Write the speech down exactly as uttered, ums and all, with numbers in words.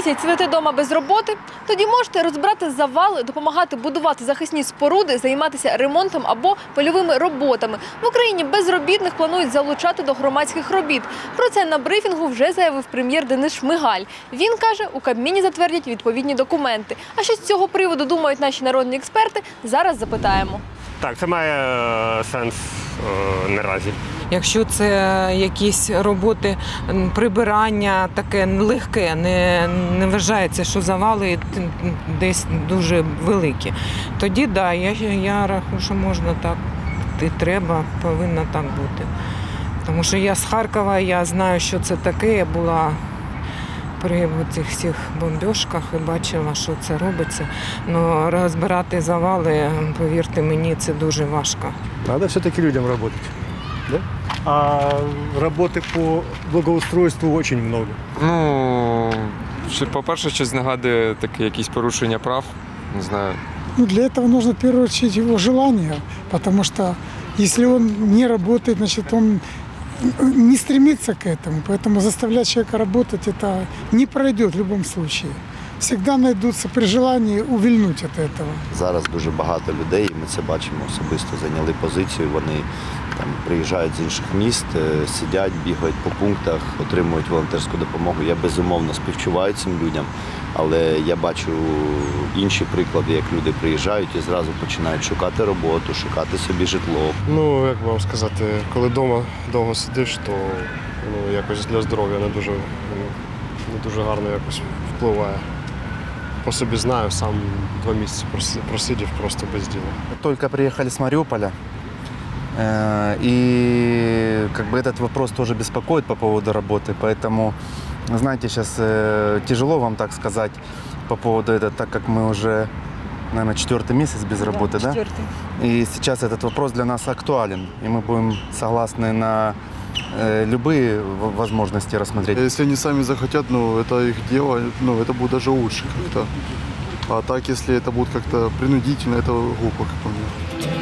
Місяць сидите вдома без роботи? Тоді можете розбирати завали, допомагати будувати захисні споруди, займатися ремонтом або польовими роботами. В Україні безробітних планують залучати до громадських робіт. Про це на брифінгу вже заявив прем'єр Денис Шмигаль. Він каже, у Кабміні затвердять відповідні документи. А що з цього приводу думають наші народні експерти, зараз запитаємо. Так, це має е, сенс е, наразі. Якщо це якісь роботи прибирання, таке легке, не, не вважається, що завали десь дуже великі, тоді так, да, я, я рахую, що можна так, і треба, повинно так бути. Тому що я з Харкова, я знаю, що це таке, я була при цих всіх бомбіжках і бачила, що це робиться. Но розбирати завали, повірте мені, це дуже важко. Треба все-таки людям працювати. Да? А роботи по благоустройству дуже багато. Ну, по-перше, щось нагадує таке якісь порушення прав, не знаю. Ну, для этого нужно в первую очередь его желание, потому что если он не работает, значит, он не стремится к этому. Поэтому заставлять человека работать это не пройдет в любом случае. Всегда найдуться при желанні увільнути від цього. Зараз дуже багато людей, ми це бачимо особисто, зайняли позицію, вони там приїжджають з інших міст, сидять, бігають по пунктах, отримують волонтерську допомогу. Я безумовно співчуваю цим людям, але я бачу інші приклади, як люди приїжджають і зразу починають шукати роботу, шукати собі житло. Ну, як вам сказати, коли вдома довго сидиш, то ну, якось для здоров'я не дуже, не дуже гарно якось впливає. По собі знаю, сам два місяці просидів просто без діла. Только приехали с Мариуполя, и как бы этот вопрос тоже беспокоит по поводу работы, поэтому, знаете, сейчас тяжело вам так сказать по поводу этого, так как мы уже, наверное, четвертый месяц без работы, да? Четвертый. И сейчас этот вопрос для нас актуален, и мы будем согласны на любые возможности рассмотреть. Если они сами захотят, ну, это их дело, ну, это будет даже лучше как-то. А так, если это будет как-то принудительно, это глупо, как по мне.